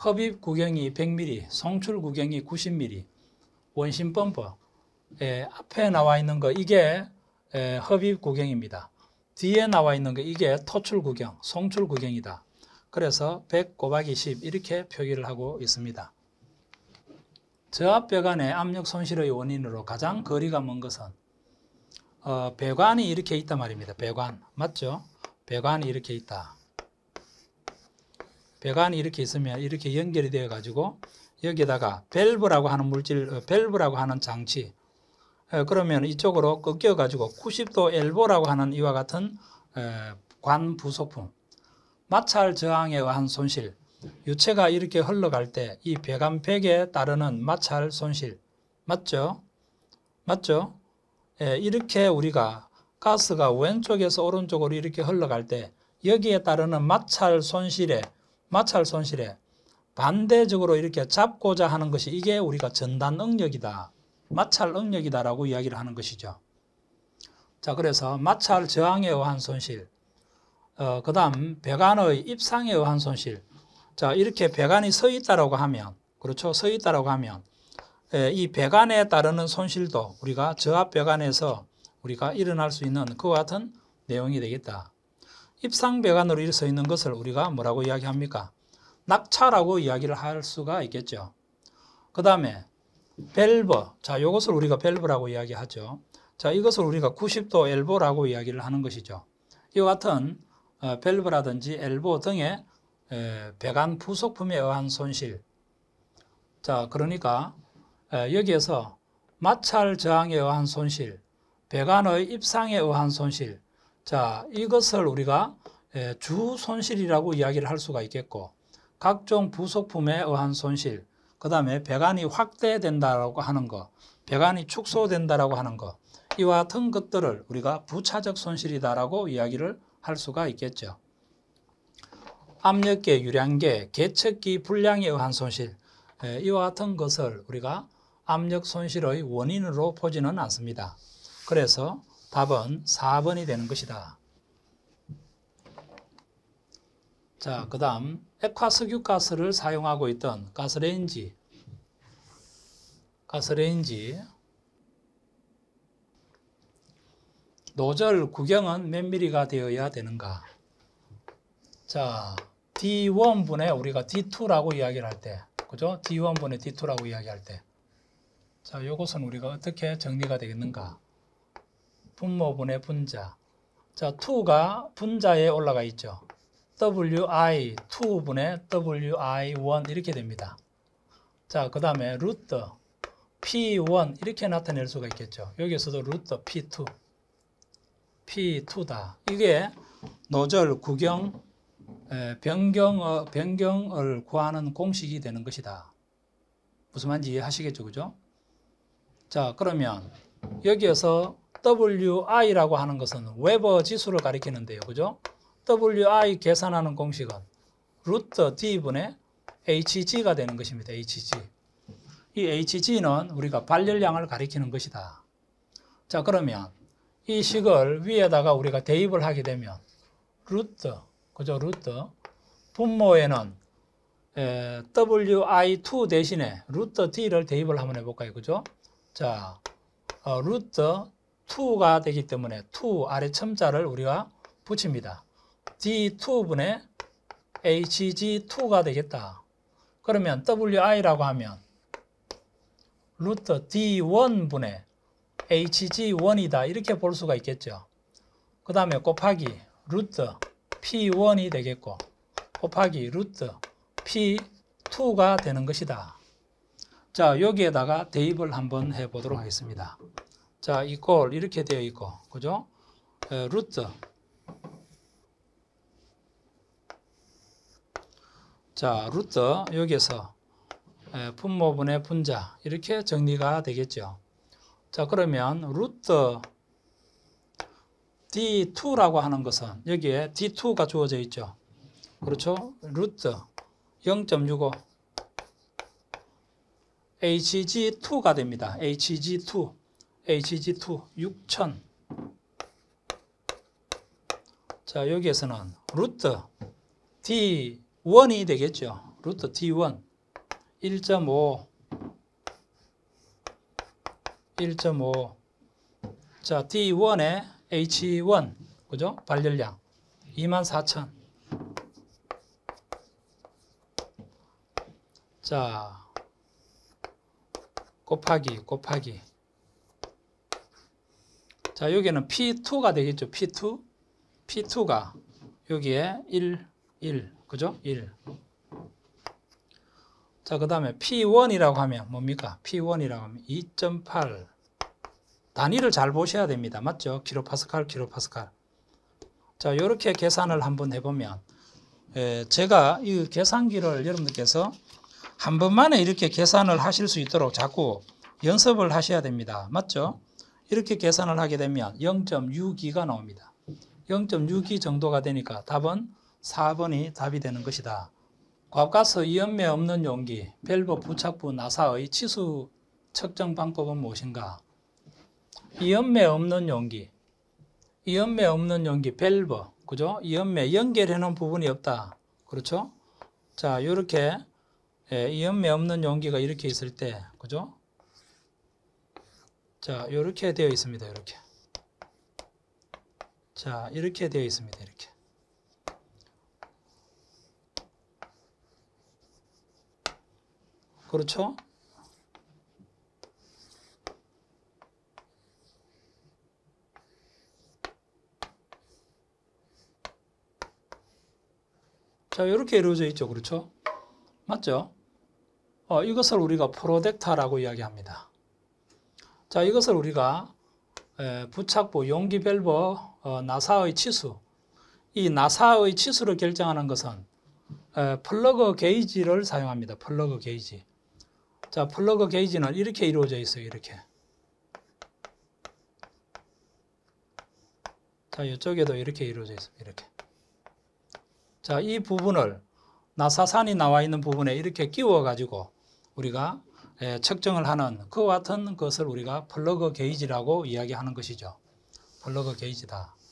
흡입 구경이 100mm, 송출 구경이 90mm, 원심 범퍼. 앞에 나와 있는 거 이게 흡입 구경입니다. 뒤에 나와 있는 거 이게 토출 구경, 송출 구경이다. 그래서 100 곱하기 10 이렇게 표기를 하고 있습니다. 저압 배관의 압력 손실의 원인으로 가장 거리가 먼 것은 배관이 이렇게 있단 말입니다. 배관 맞죠? 배관이 이렇게 있다. 배관이 이렇게 있으면 이렇게 연결이 되어 가지고 여기에다가 밸브라고 하는 물질, 밸브라고 하는 장치, 그러면 이쪽으로 꺾여 가지고 90도 엘보라고 하는 이와 같은 관 부속품, 마찰 저항에 의한 손실, 유체가 이렇게 흘러갈 때 이 배관팩에 따르는 마찰 손실, 맞죠? 맞죠? 이렇게 우리가 가스가 왼쪽에서 오른쪽으로 이렇게 흘러갈 때 여기에 따르는 마찰 손실에 반대적으로 이렇게 잡고자 하는 것이 이게 우리가 전단 응력이다, 마찰 응력이다라고 이야기를 하는 것이죠. 자, 그래서 마찰 저항에 의한 손실, 그 다음 배관의 입상에 의한 손실. 자, 이렇게 배관이 서 있다라고 하면, 그렇죠? 서 있다라고 하면 이 배관에 따르는 손실도 우리가 저압 배관에서 우리가 일어날 수 있는 그와 같은 내용이 되겠다. 입상 배관으로 서 있는 것을 우리가 뭐라고 이야기합니까? 낙차라고 이야기를 할 수가 있겠죠. 그 다음에 밸브. 자, 이것을 우리가 밸브라고 이야기하죠. 자, 이것을 우리가 90도 엘보라고 이야기를 하는 것이죠. 이와 같은 밸브라든지 엘보 등의 배관 부속품에 의한 손실. 자, 그러니까 여기에서 마찰 저항에 의한 손실, 배관의 입상에 의한 손실. 자, 이것을 우리가 주 손실이라고 이야기를 할 수가 있겠고, 각종 부속품에 의한 손실, 그 다음에 배관이 확대된다라고 하는 거, 배관이 축소된다라고 하는 거, 이와 같은 것들을 우리가 부차적 손실이다라고 이야기를 할 수가 있겠죠. 압력계, 유량계, 계측기 불량에 의한 손실, 이와 같은 것을 우리가 압력 손실의 원인으로 보지는 않습니다. 그래서 답은 4번이 되는 것이다. 자, 그 다음 액화석유가스를 사용하고 있던 가스레인지 노즐 구경은 몇 mm가 되어야 되는가? 자, D1분의 우리가 D2라고 이야기를 할 때, 그죠? D1분의 D2라고 이야기할 때, 자, 이것은 우리가 어떻게 정리가 되겠는가? 분모분의 분자. 자, 2가 분자에 올라가 있죠. WI 2분의 WI1 이렇게 됩니다. 자, 그 다음에 루트 P1 이렇게 나타낼 수가 있겠죠. 여기서도 루트 P2다. 이게 노즐 구경 변경을 구하는 공식이 되는 것이다. 무슨 말인지 이해하시겠죠, 그죠? 자, 그러면 여기에서 WI라고 하는 것은 웨버 지수를 가리키는데요, 그죠? WI 계산하는 공식은 루트 D분의 HG가 되는 것입니다. HG. 이 HG는 우리가 발열량을 가리키는 것이다. 자, 그러면 이 식을 위에다가 우리가 대입을 하게 되면 루트, 그죠? 루트 분모에는 WI2 대신에 루트 D를 대입을 한번 해볼까요? 그죠? 자, 루트 2가 되기 때문에 2 아래 첨자를 우리가 붙입니다. D2분의 HG2가 되겠다. 그러면 WI라고 하면 루트 D1분의 HG1이다. 이렇게 볼 수가 있겠죠. 그 다음에 곱하기 루트 P1이 되겠고 곱하기 루트 P2가 되는 것이다. 자, 여기에다가 대입을 한번 해보도록 하겠습니다. 자, 이꼴 이렇게 되어 있고, 그죠? 루트. 자, 루트 여기에서 분모분의 분자 이렇게 정리가 되겠죠. 자, 그러면 루트 D2라고 하는 것은 여기에 D2가 주어져 있죠. 그렇죠? 루트 0.65 HG2가 됩니다. HG2 6000. 자, 여기에서는 루트 D1이 되겠죠. 루트 T1 1.5 자, D1에 H1 그죠? 발열량 24,000. 자, 곱하기 자, 여기는 P2가 되겠죠. P2가 여기에 1 그죠? 1. 자, 그 다음에 P1이라고 하면 뭡니까? P1이라고 하면 2.8. 단위를 잘 보셔야 됩니다. 맞죠? 킬로파스칼. 자, 이렇게 계산을 한번 해보면 제가 이 계산기를 여러분들께서 한 번만에 이렇게 계산을 하실 수 있도록 자꾸 연습을 하셔야 됩니다. 맞죠? 이렇게 계산을 하게 되면 0.62가 나옵니다. 0.62 정도가 되니까 답은 4번이 답이 되는 것이다. 과가스 이연매 없는 용기, 밸브 부착부 나사의 치수 측정 방법은 무엇인가? 이연매 없는 용기, 밸브, 그죠? 이연매 연결해 놓은 부분이 없다. 그렇죠? 자, 이렇게 이연매 없는 용기가 이렇게 있을 때, 그죠? 자, 이렇게 되어 있습니다. 이렇게. 자, 이렇게 되어 있습니다. 이렇게. 그렇죠? 자, 이렇게 이루어져 있죠. 그렇죠? 맞죠? 이것을 우리가 프로젝터라고 이야기합니다. 자, 이것을 우리가 부착부, 용기 밸브, 나사의 치수, 이 나사의 치수를 결정하는 것은 플러그 게이지를 사용합니다. 플러그 게이지. 자, 플러그 게이지는 이렇게 이루어져 있어요. 이렇게. 자, 이쪽에도 이렇게 이루어져 있습니다. 이렇게. 자, 이 부분을 나사산이 나와 있는 부분에 이렇게 끼워 가지고 우리가 측정을 하는 그와 같은 것을 우리가 플러그 게이지라고 이야기하는 것이죠. 플러그 게이지다.